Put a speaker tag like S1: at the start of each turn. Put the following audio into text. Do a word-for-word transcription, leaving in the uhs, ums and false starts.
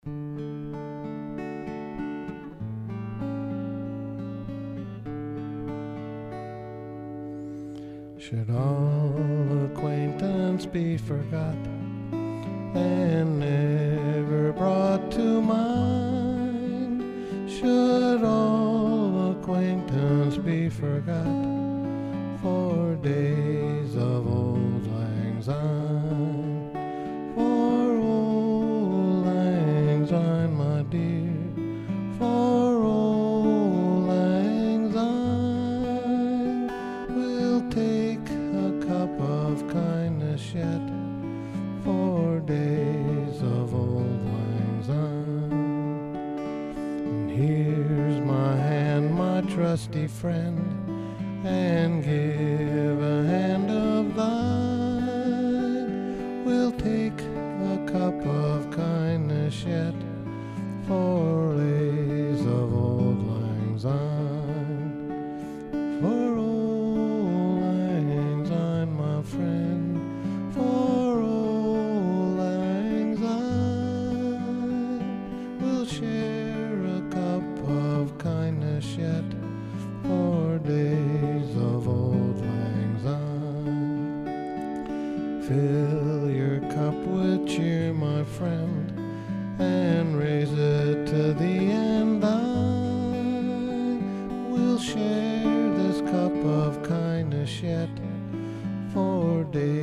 S1: Should all acquaintance be forgot and never brought to mind? Should all acquaintance be forgot for days of old lang syne? For old lang syne, my dear, for old lang syne, we'll take a cup of kindness yet for days of old lang syne. And here's my hand, my trusty friend, and give a hand of thine. We'll take a cup of kindness yet for days of old lang syne. For old lang syne, my friend, for old lang syne, we'll share a cup of kindness yet for days of old lang syne. Fill your cup with cheer, my friend, and raise it to the end thine. We'll share this cup of kindness yet for days